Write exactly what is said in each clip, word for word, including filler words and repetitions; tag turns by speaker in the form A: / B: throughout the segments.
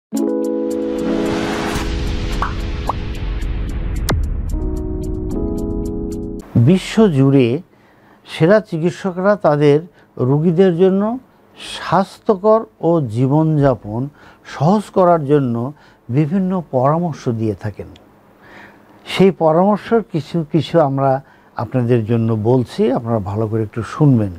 A: বিশ্বজুড়ে সেরা চিকিৎসকরা তাদের রোগীদের জন্য স্বাস্থ্যকর ও জীবনযাপন সহজ করার জন্য বিভিন্ন পরামর্শ দিয়ে থাকেন। সেই পরামর্শের কিছু কিছু আমরা আপনাদের জন্য বলছি, আপনারা ভালো করে একটু শুনবেন।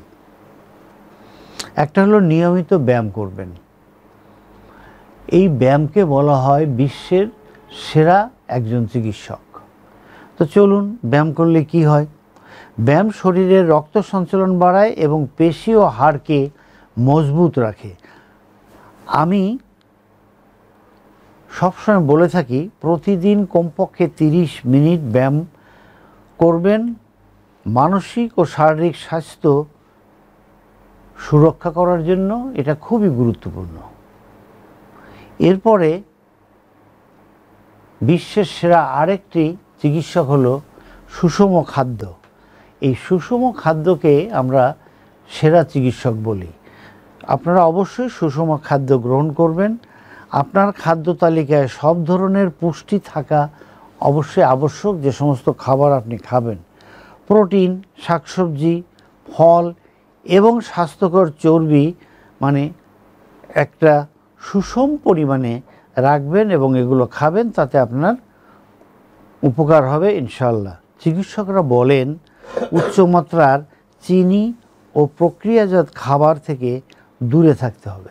A: একটা হলো নিয়মিত ব্যায়াম করবেন। এই ব্যায়ামকে বলা হয় বিশ্বের সেরা একজন চিকিৎসক। তো চলুন, ব্যায়াম করলে কি হয়? ব্যায়াম শরীরের রক্ত সঞ্চালন বাড়ায় এবং পেশি ও হাড়কে মজবুত রাখে। আমি সবসময় বলে থাকি প্রতিদিন কমপক্ষে তিরিশ মিনিট ব্যায়াম করবেন। মানসিক ও শারীরিক স্বাস্থ্য সুরক্ষা করার জন্য এটা খুবই গুরুত্বপূর্ণ। এরপরে বিশ্বের সেরা আরেকটি চিকিৎসক হলো সুষম খাদ্য। এই সুষম খাদ্যকে আমরা সেরা চিকিৎসক বলি। আপনারা অবশ্যই সুষম খাদ্য গ্রহণ করবেন। আপনার খাদ্য তালিকায় সব ধরনের পুষ্টি থাকা অবশ্যই আবশ্যক। যে সমস্ত খাবার আপনি খাবেন, প্রোটিন, শাকসবজি, ফল এবং স্বাস্থ্যকর চর্বি মানে একটা সুষম পরিমাণে রাখবেন এবং এগুলো খাবেন, তাতে আপনার উপকার হবে ইনশাল্লাহ। চিকিৎসকরা বলেন উচ্চমাত্রার চিনি ও প্রক্রিয়াজাত খাবার থেকে দূরে থাকতে হবে।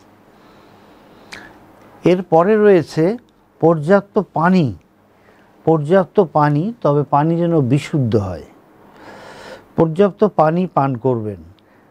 A: এরপরে রয়েছে পর্যাপ্ত পানি। পর্যাপ্ত পানি, তবে পানি যেন বিশুদ্ধ হয়। পর্যাপ্ত পানি পান করবেন।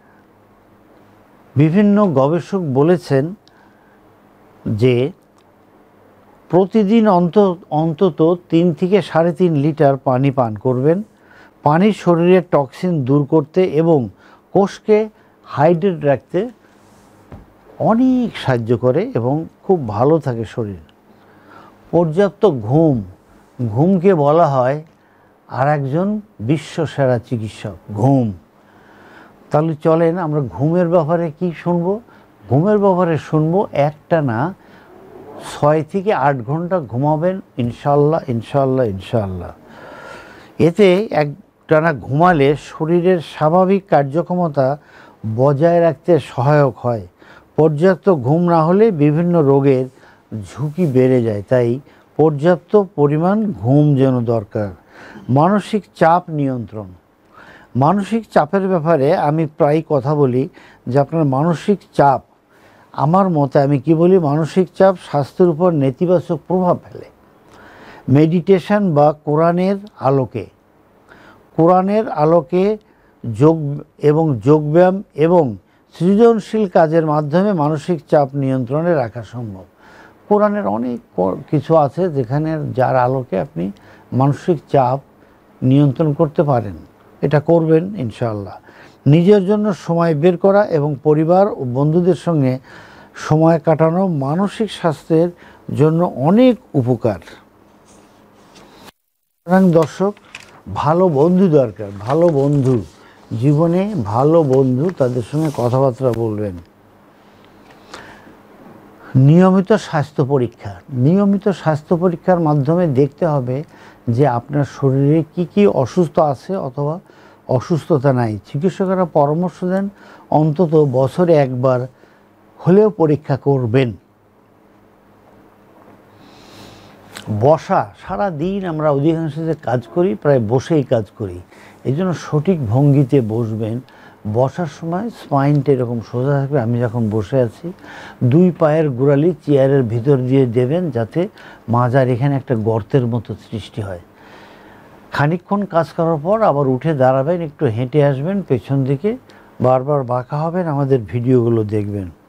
A: বিভিন্ন গবেষক বলেছেন যে প্রতিদিন অন্তত তিন থেকে সাড়ে তিন লিটার পানি পান করবেন। পানি শরীরের টক্সিন দূর করতে এবং কোষকে হাইড্রেট রাখতে অনেক সাহায্য করে এবং খুব ভালো থাকে শরীর। পর্যাপ্ত ঘুম। ঘুমকে বলা হয় আর একজন বিশ্বসেরা চিকিৎসক, ঘুম। তাহলে চলেন আমরা ঘুমের ব্যাপারে কি শুনবো। ঘুমের ব্যাপারে শুনবো একটা না ছয় থেকে আট ঘন্টা ঘুমাবেন ইনশাল্লাহ, ইনশাল্লাহ, ইনশাল্লাহ। এতে একটানা ঘুমালে শরীরের স্বাভাবিক কার্যক্ষমতা বজায় রাখতে সহায়ক হয়। পর্যাপ্ত ঘুম না হলে বিভিন্ন রোগের ঝুঁকি বেড়ে যায়, তাই পর্যাপ্ত পরিমাণ ঘুম যেন দরকার। মানসিক চাপ নিয়ন্ত্রণ। মানসিক চাপের ব্যাপারে আমি প্রায় কথা বলি যে আপনার মানসিক চাপ, আমার মতে আমি কি বলি, মানসিক চাপ স্বাস্থ্যের উপর নেতিবাচক প্রভাব ফেলে। মেডিটেশন বা কোরআনের আলোকে কোরআনের আলোকে যোগ এবং যোগব্যায়াম এবং সৃজনশীল কাজের মাধ্যমে মানসিক চাপ নিয়ন্ত্রণে রাখা সম্ভব। কোরআনের অনেক কিছু আছে যেখানে যার আলোকে আপনি মানসিক চাপ নিয়ন্ত্রণ করতে পারেন। এটা করবেন ইনশাআল্লাহ। নিজের জন্য সময় বের করা এবং পরিবার ও বন্ধুদের সঙ্গে সময় কাটানো মানসিক স্বাস্থ্যের জন্য অনেক উপকার। সুতরাং দর্শক, ভালো বন্ধু দরকার। ভালো বন্ধু জীবনে, ভালো বন্ধু, তাদের সঙ্গে কথাবার্তা বলবেন। নিয়মিত স্বাস্থ্য পরীক্ষা। নিয়মিত স্বাস্থ্য পরীক্ষার মাধ্যমে দেখতে হবে যে আপনার শরীরে কি কি অসুস্থ আছে অথবা অসুস্থতা নাই। চিকিৎসকেরা পরামর্শ দেন অন্তত বছরে একবার হলেও পরীক্ষা করবেন। বসা। সারা দিন আমরা অধিকাংশ যে কাজ করি প্রায় বসেই কাজ করি, এই জন্য সঠিক ভঙ্গিতে বসবেন। বসার সময় স্পাইনটা এরকম সোজা থাকবে। আমি যখন বসে আছি দুই পায়ের গোড়ালি চেয়ারের ভিতর দিয়ে দেবেন যাতে মাজার এখানে একটা গর্তের মতো সৃষ্টি হয়। খানিকক্ষণ কাজ করার পর আবার উঠে দাঁড়াবেন, একটু হেঁটে আসবেন পেছন দিকে, বারবার বাঁকা হবেন, আমাদের ভিডিওগুলো দেখবেন।